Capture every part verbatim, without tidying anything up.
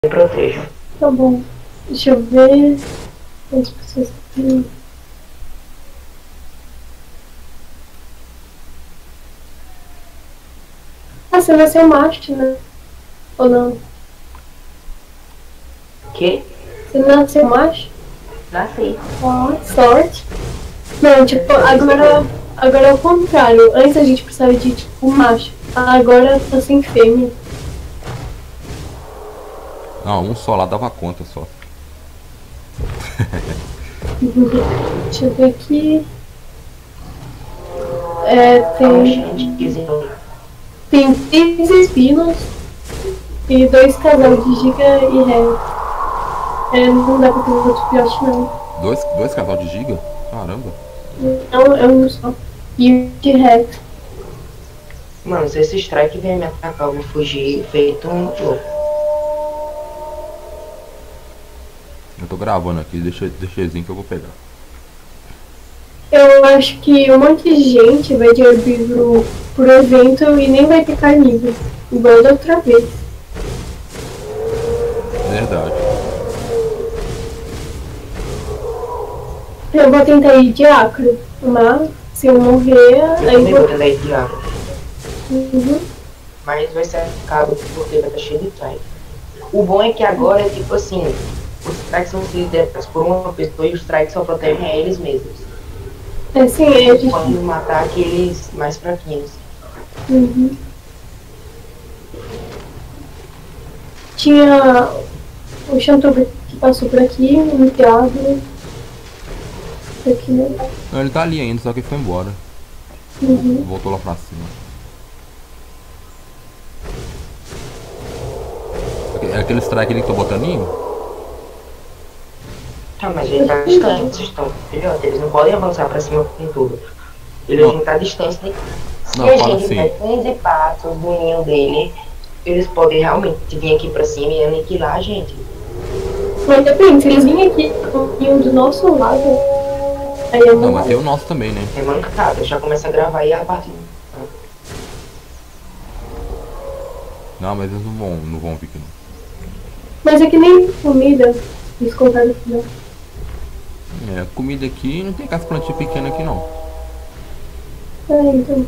Me protejo. Tá bom. Deixa eu ver. As pessoas aqui. Ah, você vai ser o macho, né? Ou não? Que? Você nasceu macho? Nasci. Ó, sorte. Não, tipo, agora, agora é o contrário. Antes a gente precisava de, tipo, macho. Agora tá sem fêmea. Não, um só lá dava conta só. Deixa eu ver aqui. É, tem, tem três espinos e dois casal de giga e ré. É, não dá pra ter outro filhote, não. Dois, dois casal de giga? Caramba. Não, é um só. E o de ré. Mano, se esse strike vier me atacar, eu vou fugir feito um louco. Eu tô gravando aqui, deixa, deixa que eu vou pegar. Eu acho que um monte de gente vai de herbívoro por evento e nem vai ter carnívoro. Igual da outra vez. Verdade. Eu vou tentar ir de acro, mas se eu morrer, Eu aí também vou... vou tentar ir de água. Uhum. Mas vai ser caro porque vai estar cheio de strike. O bom é que agora é tipo assim, os strikes são liderados por uma pessoa e os strikes só protegem a eles mesmos. É sim, é, a gente... Pode matar aqueles mais fraquinhos. Uhum. Tinha o Xantover que passou por aqui, um teatro. Aqui, né? Não, ele tá ali ainda, só que ele foi embora. Uhum. Voltou lá pra cima. É aquele strike ali que tô botaninho? Tá, mas ele tá distante, vocês estão filhote, eles não podem avançar pra cima com tudo. Eles Não. não tá distante de... Se Não, a fala gente assim. der quinze passos do ninho dele, eles podem realmente vir aqui pra cima e aniquilar a gente. Mas depende, se eles virem aqui um do nosso lado, aí eu Não, não mas tem o nosso também, né? É mancada, já começa a gravar aí a partir. Não, mas eles não vão, não vão vir aqui não. Mas é que nem comida, eles contaram aqui, né? É, comida aqui, não tem aquelas plantinhas pequenas aqui não. É, então.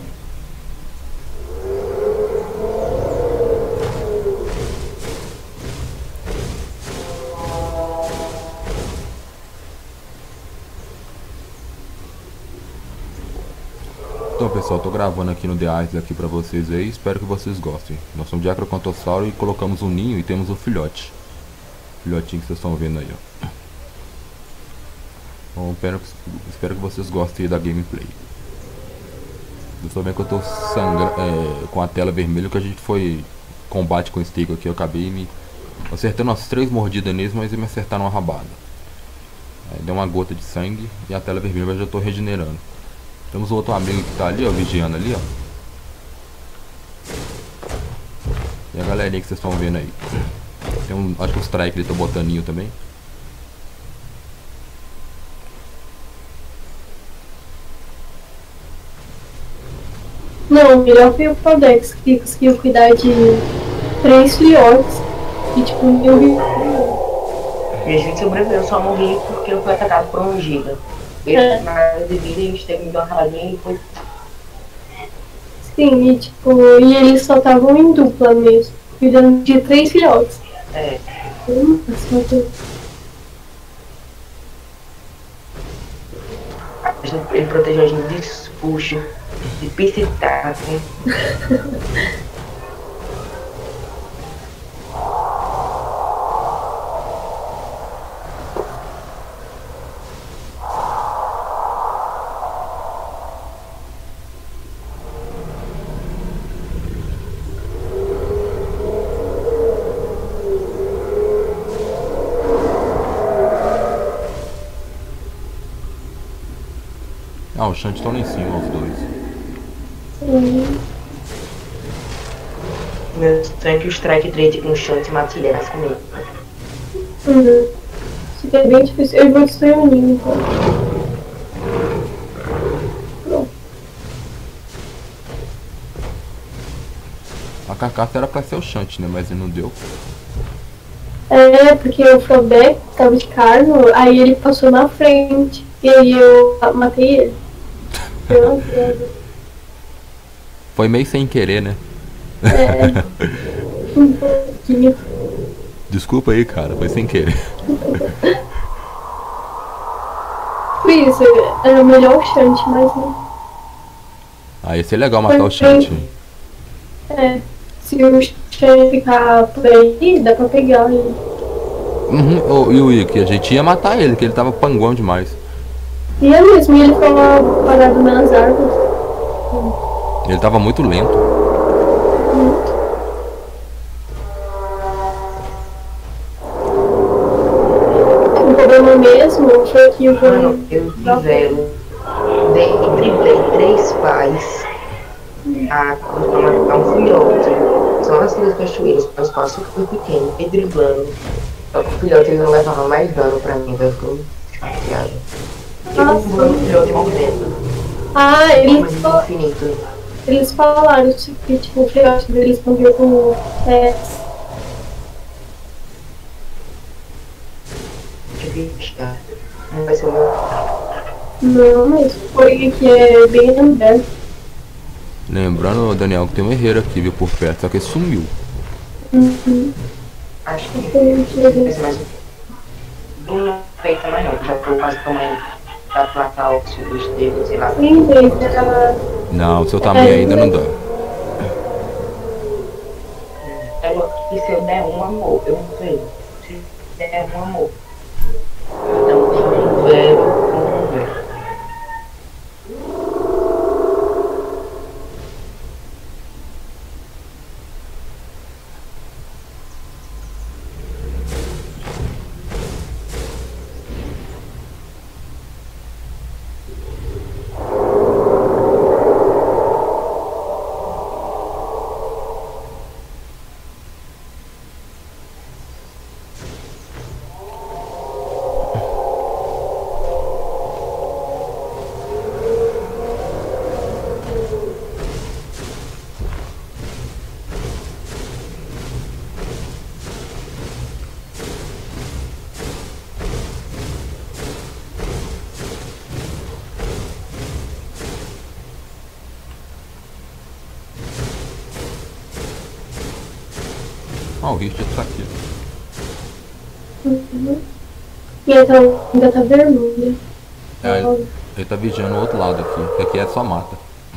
Então pessoal, tô gravando aqui no The Ice aqui pra vocês aí, espero que vocês gostem. Nós somos de Acrocontossauro e colocamos um ninho e temos o filhote. Filhotinho que vocês estão vendo aí, ó. Bom, espero que, espero que vocês gostem da gameplay. Eu tô vendo que eu tô sangrando, é, com a tela vermelha, que a gente foi combate com o stick aqui, eu acabei me acertando umas três mordidas neles, mas eles me acertaram uma rabada. Aí deu uma gota de sangue e a tela vermelha, mas eu já tô regenerando. Temos outro amigo que tá ali, ó, vigiando ali, ó. E a galerinha que vocês estão vendo aí. Tem um, acho que o strike ele tá botaninho também. Não, melhor foi o Prodex, que conseguiu cuidar de três filhotes. E tipo, eu vi. E a gente sobreviveu, eu só morri porque eu fui atacado por um giga. Ele É. na área de vida e o Steve me deu uma raladinha e foi. Sim, e tipo, e eles só estavam em dupla mesmo, cuidando de três filhotes. É. Nossa, Ele protegeu a gente de puxo, de piscitaco. Ah, o Shanty tá lá em cima, os dois. Uhum. Meu sonho é que o strike trade com o chante e mate ele comigo. Uhum. Isso aqui é bem difícil. Eu vou destruir o ninho, então. Pronto. A carcaça era pra ser o Shanty, né? Mas ele não deu. É, porque o Flowback tava de carno, aí ele passou na frente. E aí eu matei ele. Pelo Deus. Foi meio sem querer, né? É. Um pouquinho. Desculpa aí, cara, foi sem querer. Por isso, era melhor o Shunt, mas não. Ah, ia ser legal matar o Shunt. É, se o Shunt ficar por aí, dá pra pegar ele. Uhum, oh, e o Ikki, a gente ia matar ele, que ele tava panguão demais. E é mesmo, e ele ficou parado nas árvores. Ele tava muito lento. Muito. O problema mesmo foi que o Mano, eu fizeram. Driblei três pais. A pra matar um filhote. São as duas cachoeiras, mas o espaço foi pequeno, e driblando. Só que o filhote ele não levava mais dano pra mim, eu fico chateado. Ah, Eu vou filhote mordendo. Ah, eles, Mas infinito. eles falaram que tipo, o filhote deles morreu com é, Não vai ser o meu. não, mas foi que é bem aberto. Lembrando, Daniel, que tem um herreiro aqui, viu, por perto, só que ele sumiu. Uhum. Acho que Foi não que sei se mais. Não feita mais não, já tô quase tamanho pra placar os filhos dele, sei lá. Sim, ela Não, o seu tamanho ainda não dá. E se eu der um amor, eu não sei. Se der um amor. Então, um zero, um zero. Ah, o Richard tá aqui. uhum. E então ainda tá vermelha. É, ele, ele tá vigiando o outro lado aqui, que aqui é só mata.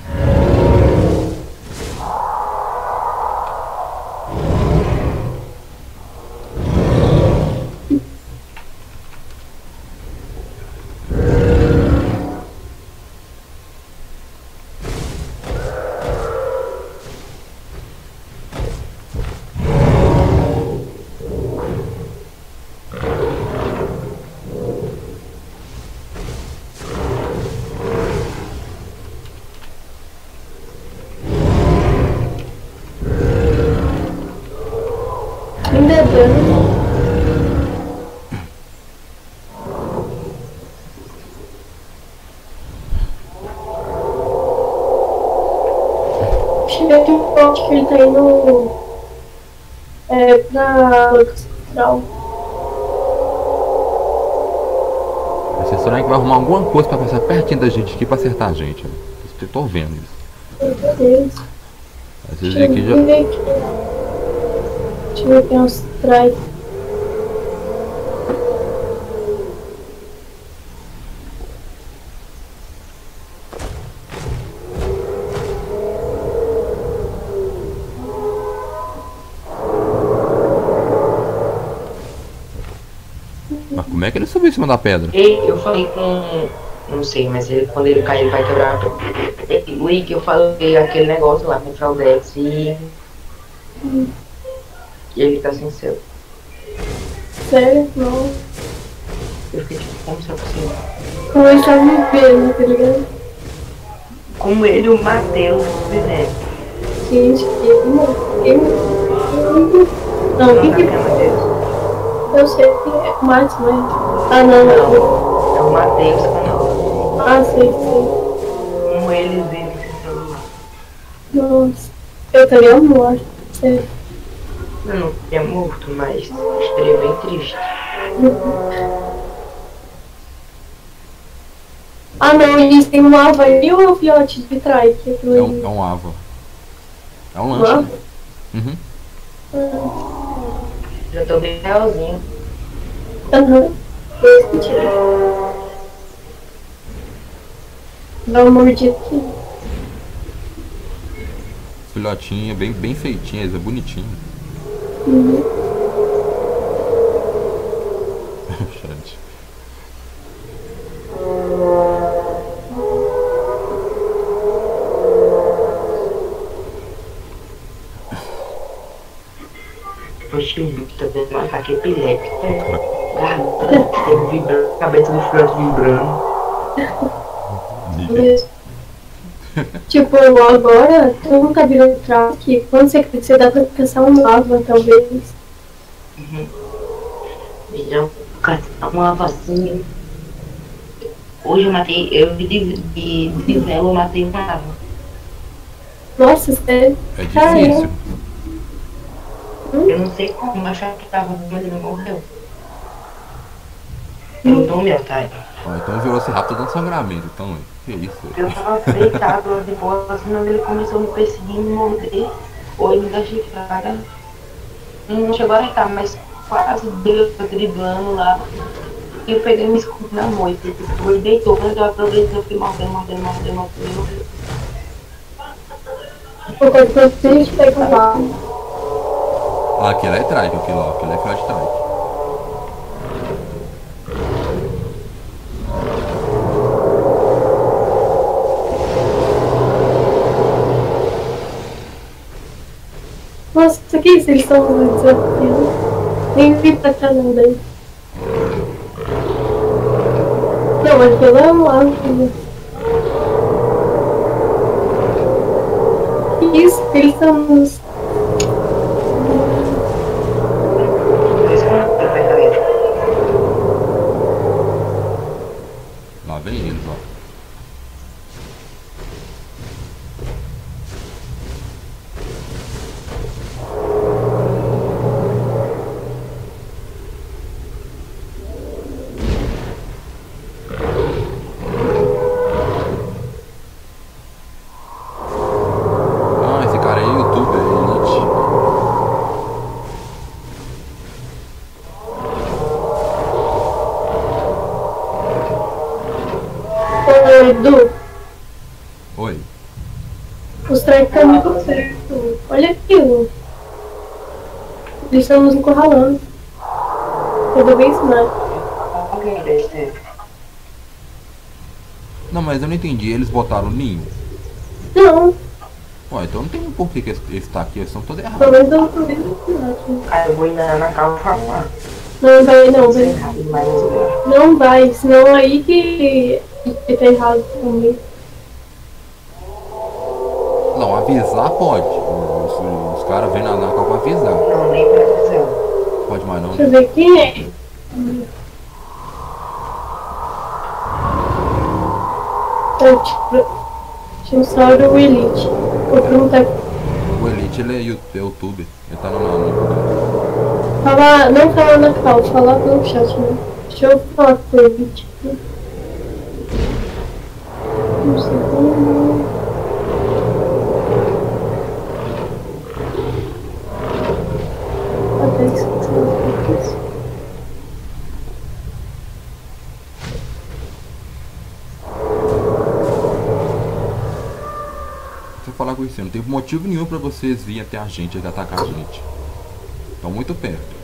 Ainda é dano. Chega aqui um ponto que ele tá indo é, pra Lux Central. Você será que vai arrumar alguma coisa pra passar pertinho da gente aqui pra acertar a gente? Né? Eu tô vendo isso. Meu Deus. Às vezes Deixa eu aqui já. ver aqui. Deixa eu ver aqui uns strikes. Mas como é que ele subiu em cima da pedra? E eu falei com. Não sei, mas ele, quando ele cair, ele vai quebrar. O Ikki, eu falei aquele negócio lá com o Fraudex e. Hum. E ele tá sem seu. Sério? Não. Eu fiquei tipo, como se eu fosse. Como ele tá me vendo, tá ligado? Como ele, o Matheus, né? Gente, eu eu Não, Não, o que não que. é Matheus. Eu sei que é o Matos, né? Ah, não, não. Não, é o Matheus canal. Ah, sei, sei. Como ele vendo esse celular. Nossa. Eu também amo morte. Sério. Eu não teria morto, mas estaria bem triste. Ah não, eles têm um ava e o filhote de trike. Aquilo É ali. um, é um ava. É um Um lanche. ava? Né? Uhum. Já tô bem realzinho. Aham. Dois sentidos. Dá uma mordida aqui. Filhotinho, bem, bem feitinho, é bonitinho. Uhum. Chat. Oxe, o bicho tá tendo um ataque epiléptico. Garganta vibrando, cabeça do filhote vibrando. Mas, tipo, agora, tu nunca virou um track. Quando você crescer, dá pra caçar um lava, talvez. Uhum. Então, uma vacina. Hoje eu matei, eu de, de, de vela eu matei uma ava. Nossa, sério? É Caramba. difícil. Eu não sei como, mas achava que tava, mas ele não morreu. Eu não tô meu, tá? Ó, então o Velociraptor dando sangramento, então, que isso? Eu tava deitado lá de boa, assim, ele começou a me perseguir, me morder, ou ele me dá chifrada. Não chegou a arrancar, mas quase deu, driblando lá. E eu peguei meu escudo na moita, tipo, ele deitou, quando eu aproveitei, eu fui mordendo, mordendo, mordendo, mordendo, mordendo. Qualquer coisa que a gente pega um lava. Ah, aquele é trike, aquele lá, aquele é filhote trike. Nossa, isso aqui, se eles estão desafiando. Nem vi pra cá não, daí. Não, aquilo é um lava. Que isso? Eles estão nos... Lá vem eles, ó. Ah, esse cara aí é youtuber, elite. Ô, Edu, Oi. os trem estão muito perto. Olha aquilo. Eles estão nos encurralando. Eu vou bem ensinar. Alguém deve ter. Não, mas eu não entendi, eles botaram o ninho? Não, Ó, então não tem por que que esse, esse tá aqui, eles estão todos pelo errados. menos eu tô bem ensinar. Aí eu vou ir na, na calma falar. Não vai, não, Sei vai. errado demais, né? Não vai, senão aí que, que tá errado também. Não, avisar pode. Os, os caras vêm na, na Copa avisar. Não, nem pra dizer. Pode mais não. Deixa eu ver quem é. Eu, tipo, Dinossauro o Elite. Vou perguntar. O Elite ele é you- é youtuber. Ele tá no no- Fala, não fala na cal, fala pelo chat, né? Deixa eu falar com o Elite. Um segundo. Até esqueci o que é isso. Você falar com isso, não tem motivo nenhum pra vocês virem até a gente e atacar a gente. Estão muito perto.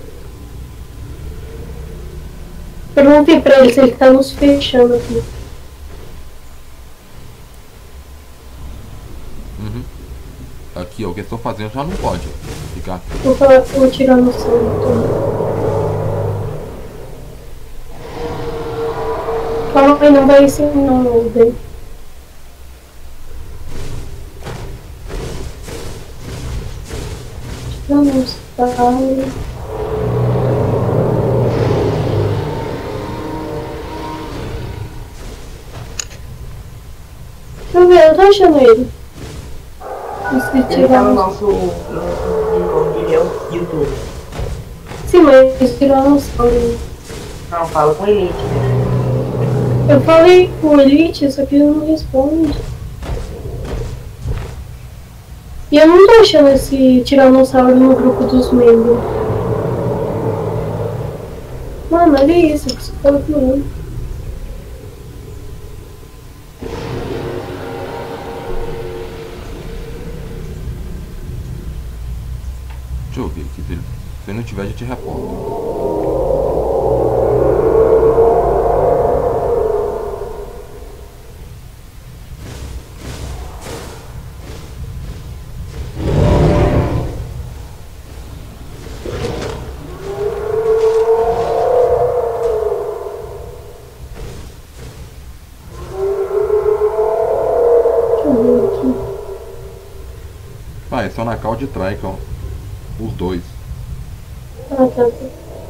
Perguntei pra ele se ele tá nos fechando aqui. Uhum. Aqui, ó, o que eu estou fazendo já não pode. Ó. Ficar aqui. Vou falar, vou tirar no som. Fala que não vai ensinar não, daí. Vamos, tá. Deixa eu ver, eu tô achando ele. Se Ele tá tirar no no nosso, nosso de Deus. YouTube. Sim, mas tiranossauro. Não, fala com Elite, né? Eu falei com o Elite, só que ele não responde. E eu não tô achando esse tiranossauro no grupo dos membros. Mano, olha isso, que você tá procurando. Deixa eu ver aqui. Se ele- se não tiver, a gente reporta. Deixa eu ver aqui. Ah, é só na cal de Tricon. Os dois. Ah, tá, tá.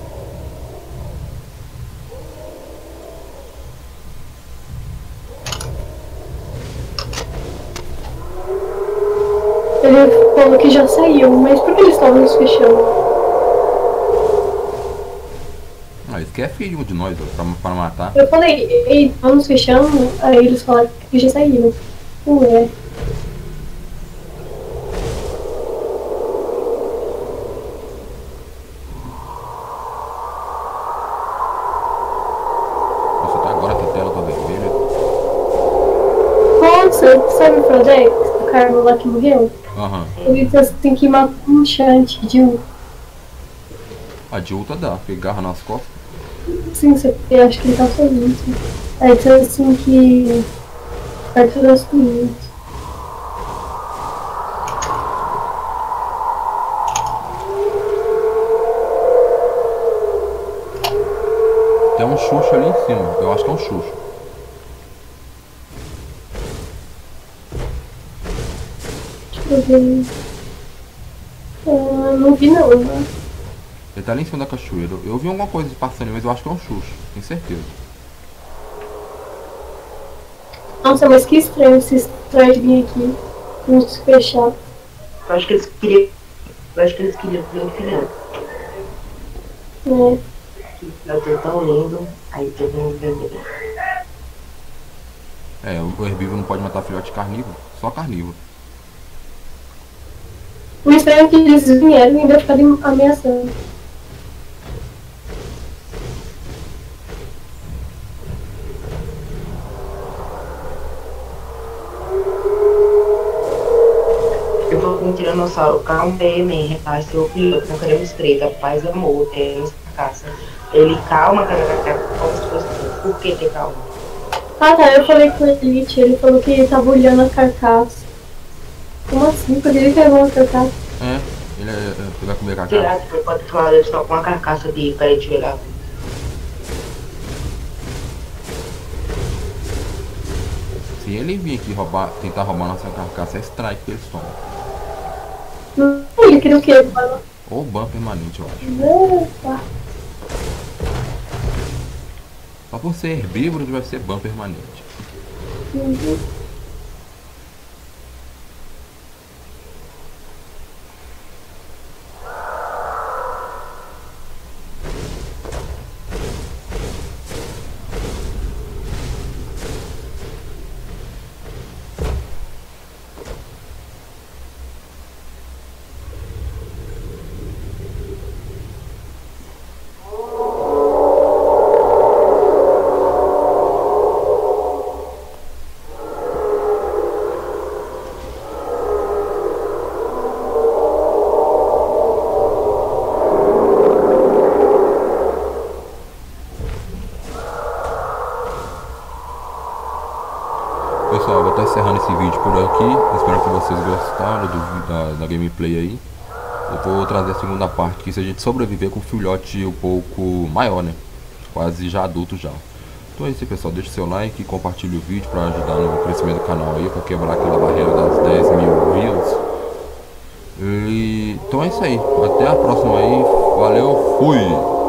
Ele falou que já saiu, mas por que eles estavam nos fechando? Ah, esse aqui é filho de nós, ó, pra, pra matar. Eu falei, ei, estão nos fechando, aí eles falaram que já saíram. Ué. Nossa, até agora essa tela tá vermelha. Nossa, sabe o Frodex? O cara lá que morreu? Aham. Ele disse assim que matou um chante de um. A de ultra dá, porque garra nas costas. Sim, eu acho que ele tá sozinho. Sim. Aí diz assim que. Perto das ruínas. Tem um Xuxa ali em cima. Eu acho que é um Xuxa. Deixa eu ver. Ah, não vi não, né? Ele tá ali em cima da cachoeira. Eu vi alguma coisa passando ali, mas eu acho que é um Xuxa. Tenho certeza. Nossa, mas que estranho esses trem aqui. Nos fechar. Eu acho que eles queriam. Eu acho que eles queriam ver o filhote. Né? O filhote é tão lindo, aí todo mundo vendeu. É, o herbívoro não pode matar filhote carnívoro. Só carnívoro. O estranho é que eles vieram e ainda ficaram ameaçando. Eu vou com um tiranossauro K um P M, repasse o filhote com creme estreita, paz e amor, tem essa caça. Ele calma, cara, como se fosse. Por que ter calma? Ah tá, eu falei com o Elite, ele falou que ele tava olhando a carcaça. Como assim? Porque ele pegou a carcaça. É, ele, é, é, ele vai comer cacau. Será que pode falar ele só com uma carcaça de parede de virar? Se ele vir aqui roubar, tentar roubar nossa carcaça, é strike que eles tomam. Não, ele queria o quê? Ele falou, Ou ban permanente, eu acho. "Opa." Só por ser herbívoro vai ser ban permanente. Uhum. Pessoal, vou estar encerrando esse vídeo por aqui. Espero que vocês gostaram do, da, da gameplay aí. Eu vou trazer a segunda parte, que se a gente sobreviver com um filhote um pouco maior, né? Quase já adulto já. Então é isso aí, pessoal. Deixa seu like, compartilhe o vídeo para ajudar no crescimento do canal aí, para quebrar aquela barreira das dez mil views. E, então é isso aí. Até a próxima aí. Valeu, fui!